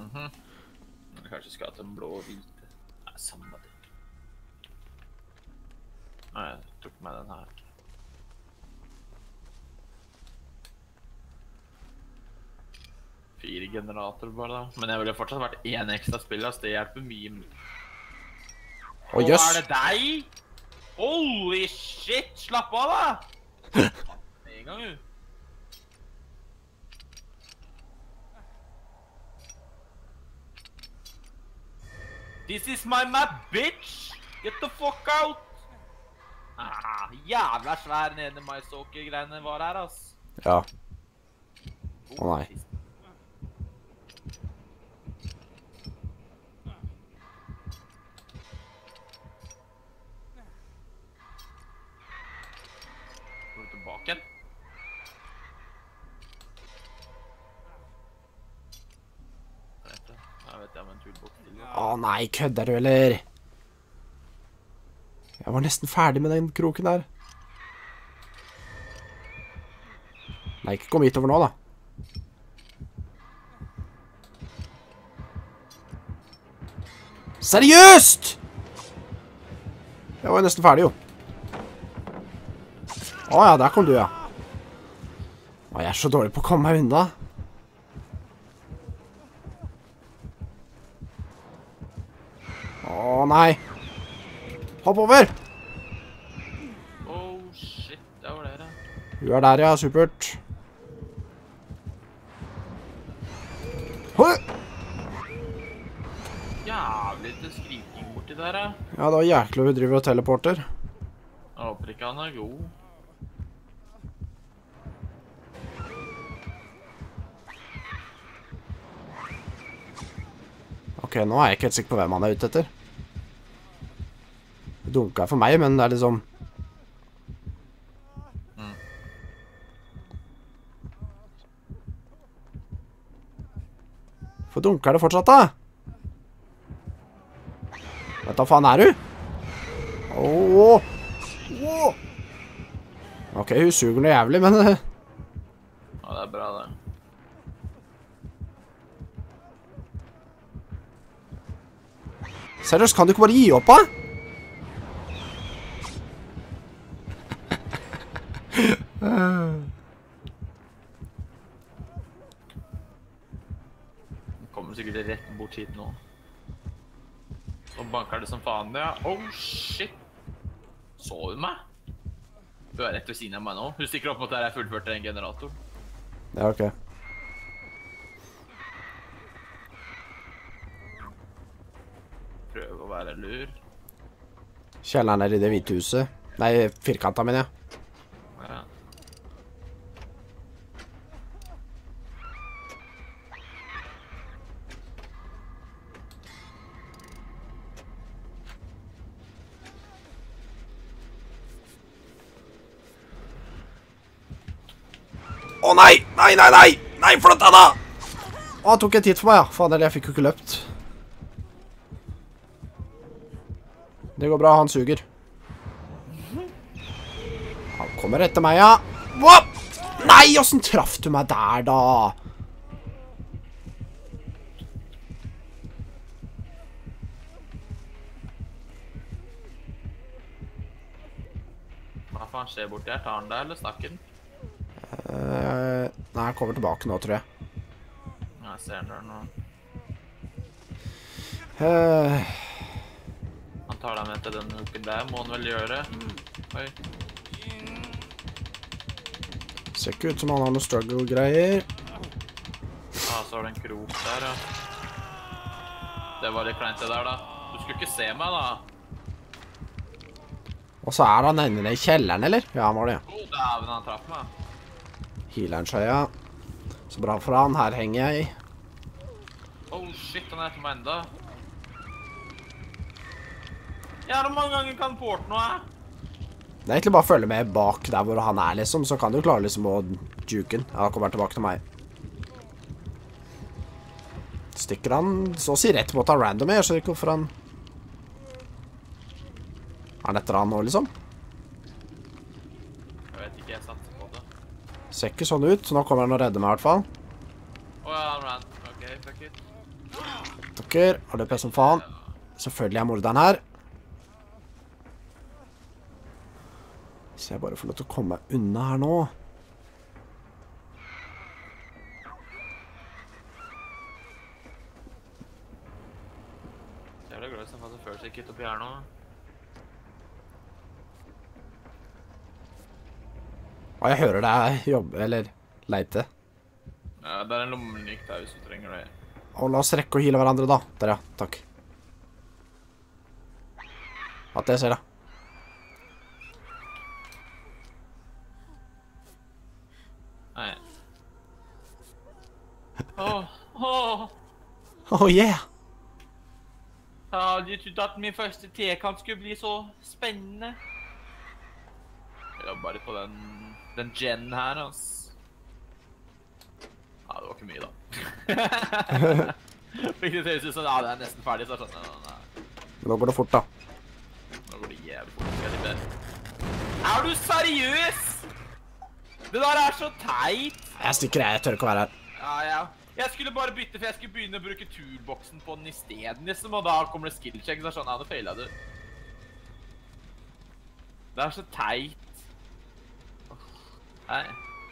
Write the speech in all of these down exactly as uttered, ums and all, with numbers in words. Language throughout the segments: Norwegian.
Mhm. Jeg kanskje skal ha hatt en blå og hvite. Nei, samme det. Nei, jeg tok med den her. Fire generatorer bare da. Men jeg ville fortsatt vært en ekstra spiller, så det hjelper mye. Å, jøss. Er det deg? Holy shit, slapp av da! En gang, jo. This is my map, bitch! Get the fuck out! Ah, jævla svær nede MyStalker-greiene var her, ass. Ja. Å nei. Går du tilbake? Jeg vet jeg har en toolbox til. Å nei, kødder du, eller? Jeg var nesten ferdig med den kroken der. Nei, ikke kom hit over nå, da. Seriøst! Jeg var nesten ferdig, jo. Å ja, der kom du, ja. Å, jeg er så dårlig på å komme meg unna. Å nei. Hopp over! Oh shit, det var dere. Du er der, ja. Supert. Hoi! Jævlig til skriking borti der, ja. Ja, det var jæklig vi driver og teleporter. Jeg håper ikke han er god. Ok, nå er jeg ikke helt sikker på hvem han er ute etter. Det dunket for meg, men det er liksom... Mm. Hvorfor dunker det fortsatt, da? Vet du hva faen er du? Åh! Åh! Ok, hun suger noe jævlig, men... Ja, det er bra, det. Seriøst, kan du ikke bare gi opp, da? Kommer sikkert rett bort hit nå. Så banker det som faen, ja. Oh, shit! Så hun meg? Du er rett ved siden av meg nå. Hun stikker opp mot der jeg fullførte en generator. Ja, ok. Prøv å være lur. Kjelleren er i det hvite huset. Nei, firkanta min, ja. Ja. Å nei! Nei, nei, nei! Nei, flytt deg da! Å, han tok en tid for meg, ja. Faen, eller jeg fikk jo ikke løpt. Det går bra, han suger. Han kommer etter meg, ja. Hva? Nei, hvordan traff du meg der, da? Hva faen skjer borti her? Tar han deg, eller snakker den? Uh, nei, han kommer tilbake nå, tror jeg. Jeg ser den der nå. Uh, Han tar deg med til den uken der, må han vel gjøre. Oi. ser ikke ut som han har noe struggle-greier. Ja, så har det en krok der, ja. Det var litt kleint det der, da. Du skulle ikke se meg, da. Og så er han enda nede i kjelleren, eller? Ja, han var det, ja. Å, dæven, han traff meg. Healeren seg, ja. Så bra for han, her henger jeg. Oh shit, han er etter meg enda. Ja, hvor mange ganger kan port nå, hæ? Det er egentlig bare å følge med bak der hvor han er, liksom. Så kan du klare liksom å juke han. Ja, han kommer tilbake til meg. Stikker han så å si rett mot han random. Jeg skjønner ikke hvorfor han... Er han etter han nå, liksom? Jeg vet ikke, jeg satser på det. Ser ikke sånn ut, så nå kommer han og redder meg i hvert fall. Åja, han ran. Ok, fuck it. Takker. Har det P som faen. Selvfølgelig er morderen her. Så jeg bare får lov til å komme meg unna her nå. Jeg er glad som hadde følt seg ikke oppi her nå. Og jeg hører deg jobbe, eller leite. Ja, det er en lommelykt der hvis du trenger det. Og la oss rekke å heale hverandre da. Der ja, takk. At jeg ser det. Nei. Åh, åh. Oh yeah! Jeg hadde jo trodd at min første tekamp skulle bli så spennende. Jeg jobber litt på den, den gen her, ass. Ja, det var ikke mye da. Fikk det til å se ut som, ja, det er nesten ferdig, så er det sånn, nei, nei. Men nå går det fort da. Nå går det jævlig fort, skal jeg tippe. Er du seriøs? Det der er så teit. Jeg stikker, jeg tør ikke å være her. Ja, ja. Jeg skulle bare bytte, for jeg skulle begynne å bruke toolboxen på den i stedet, liksom, og da kommer det skill check, så er det sånn, ja, det feilet du. Det er så teit. Nei.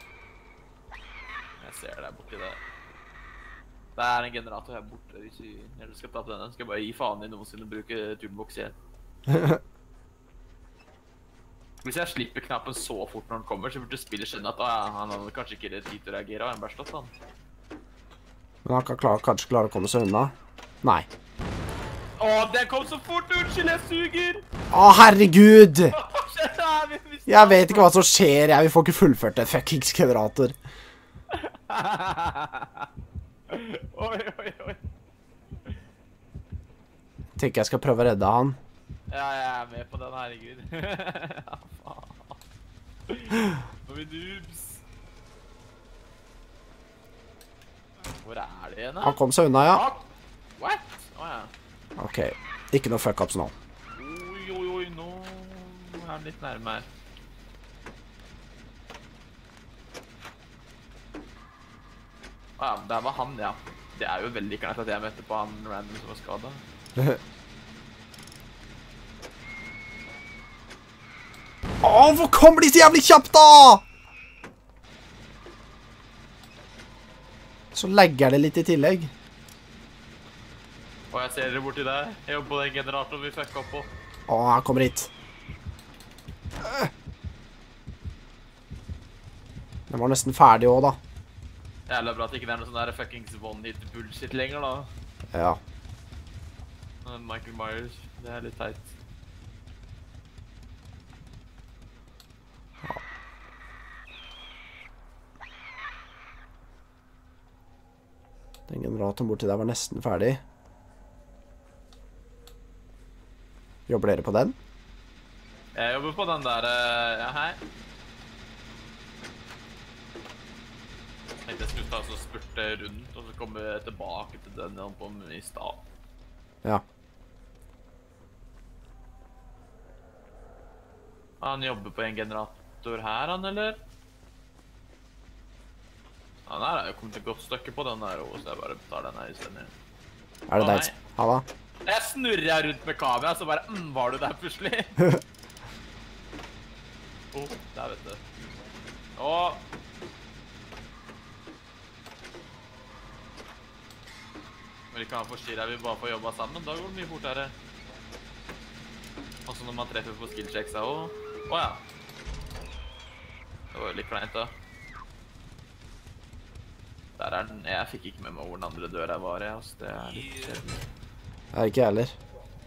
Jeg ser deg borti der. Det er en generator her borte, hvis vi når du skal ta på denne, skal jeg bare gi faen i noensinne å bruke toolbox igjen. Hvis jeg slipper knappen så fort når den kommer, så burde spillet skjønne at, å ja, han hadde kanskje ikke det tid til å reagere, og han bare slått han. Men han kan klare, kanskje klare å komme seg unna. Nei. Åh, den kom så fort, unnskyld, jeg suger! Å, herregud! Hva skjer her? Vi- vi- Jeg vet ikke hva som skjer, jeg vil få ikke fullført et fuckings generator. Oi, oi, oi. Tenker jeg skal prøve å redde han. Ja, jeg er med på den, herregud. Ja, faen. Nå er vi noobs. Hvor er det igjen, da? Han kom seg unna, ja. Ah, what? Åja. Ok, ikke noe fuck-ups nå. Oi, oi, oi, nå er den litt nærme her. Ah, ja, der var han, ja. Det er jo veldig klart at jeg møtte på han random som var skadet. Åh, hvor kommer de så jævlig kjapt da? Så legger det litt i tillegg. Og jeg ser dere borti der. Jeg jobber på den generatoren vi fucka opp på. Åh, han kommer hit. Den var nesten ferdig også da. Jævla bra at det ikke er noe sånn der fuckings one-hit bullshit lenger da. Ja. Michael Myers, det er litt teit. Den generatoren borti der var nesten ferdig. Jobber dere på den? Jeg jobber på den der, uh, ja hei. Jeg tenkte jeg skulle ta så spurte rundt, og så komme tilbake til den jeg holdt på med i stad. Ja. Han jobber på en generator her, han, eller? Han her er jo kommet et godt stykke på den der også, så jeg bare tar den her i stedet. Er det Å, deg? nei. Ha da. Jeg snurrer rundt med kamera, så bare, mm, var du der plutselig? Åh, der vet du. Åh. Men vi kan forstyrre, vi bare får jobba sammen, da går det mye fortere. Også når man treffer på skillchecksa også. Åja. Det var jo litt kleint da. Der er den. Jeg fikk ikke med meg hvor den andre døra var, jeg, altså. Det er litt kjedelig. Det er ikke jeg heller.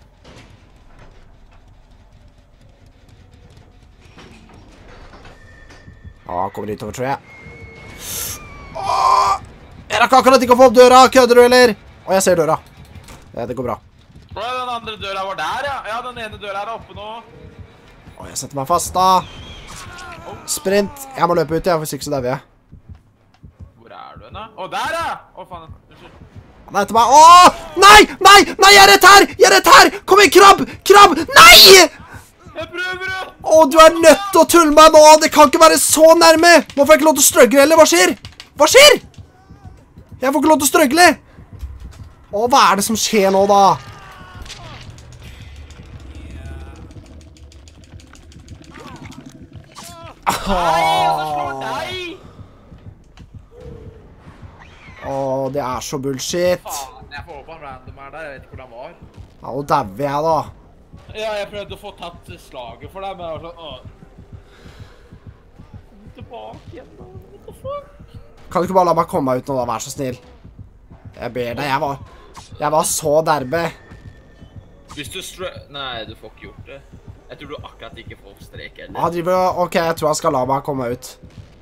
Ja, han kommer hit over, tror jeg. Åh! Jeg rakk akkurat ikke å få opp døra, kødder du, eller? Å, jeg ser døra. Det, det går bra. Åja, den andre døra var der, ja. Ja, den ene døra er oppe nå. Å, jeg setter meg fast, da. Sprint. Jeg må løpe ut, jeg, hvis ikke så der vil jeg. Hvor er du henne? Å, der ja! Å, faen, unnskyld. Han er etter meg. Åh! Nei! Nei! Nei, jeg er rett her! Jeg er rett her! Kom igjen, krabb! Krabb! Nei! Jeg prøver det! Åh, du er nødt til å tulle meg nå! Det kan ikke være så nærme! Nå får jeg ikke lov til å strøgle, eller hva skjer? Hva skjer? Jeg får ikke lov til å strøgle! Å, hva er det som skjer nå, da? Nei, jeg slår deg! Å, det er så bullshit. Faen, jeg får håpe han random er der. Jeg vet ikke hvor han var. Ja, nå dauer jeg, da. Ja, jeg prøvde å få tatt slaget for deg, men jeg var sånn, åh. Kom tilbake igjen, da. What the fuck? Kan du ikke bare la meg komme meg ut nå, da? Vær så snill. Jeg ber deg. Jeg var, jeg var så derbe. Hvis du stre... Nei, du får ikke gjort det. Jeg tror du akkurat ikke får strek heller. Han driver... Ok, jeg tror han skal la meg komme ut.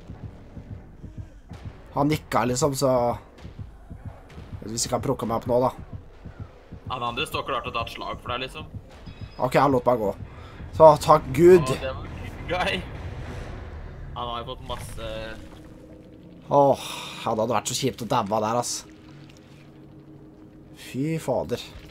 Han nikka liksom, så... Hvis ikke han plukker meg opp nå, da. Han andre står klart til å ta et slag for deg, liksom. Ok, han lot meg gå. Så, takk Gud. Å, det var gøy. Han har jo fått masse... Åh, ja, det hadde vært så kjipt å dabbe der, ass. Fy fader.